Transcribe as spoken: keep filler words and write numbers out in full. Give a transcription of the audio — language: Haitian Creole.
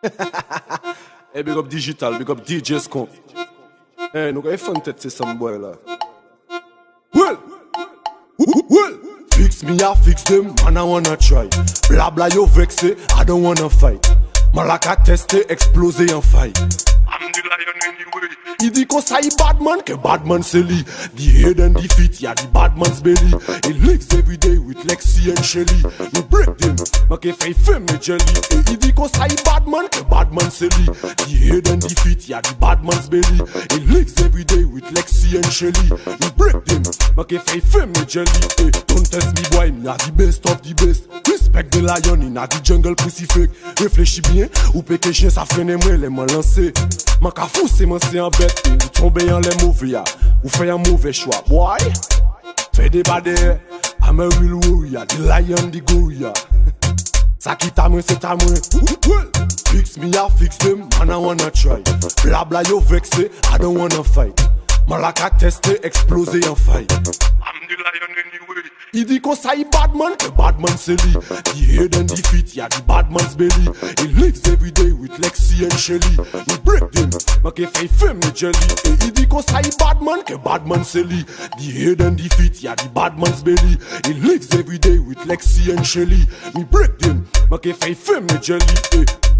Hey, big up digital, big up D J Skunk. Hey, nous avons fait tête, c'est some boy là. Well, well, fix me, I fix them, man, I wanna try. Bla bla, yo vexé, I don't wanna fight. Malaka testé, explosé en fight. I'm the lion anyway. Il dit qu'on ça y badman, que badman c'est lui. The head and the feet, y'a the badman's belly. He lives every day with Lexi and Shelly. We break them, ma que fait femme me jelly. Et il dit qu'on ça y badman, que badman c'est lui. The head and the feet, y'a the badman's belly. He lives every day with Lexi and Shelly. We break them, ma que fait femme me jelly. Hey, don't test me boy, me a the best of the best. Respect the lion, in a the jungle pussy fake. Réfléchis bien, ou péché chien ça freine moi les m'en lancer. Ma ka fou c'est moi c'est en bête. Ou tomber en les mauvais ya, ou fait un mauvais choix. Boy, fais des badés. I'm a real warrior, the lion, the gorilla. Ça qui t'a moi c'est ta moi. Fix me, I fix them, man I wanna try. Bla bla yo vexé, I don't wanna fight. Malaka testé, explosé en fight. I'm the lion anyway. Il dit qu'on ça y badman, que badman c'est lui. The head and the feet, y'a the badman's belly. He lives every day with Lexi and Shelly. We break them, ma que fait femme me jelly. Et il dit qu'on ça y badman, que badman c'est lui. The head and the feet, y'a the badman's belly. He lives every day with Lexi and Shelly. We break them, ma que fait femme me jelly.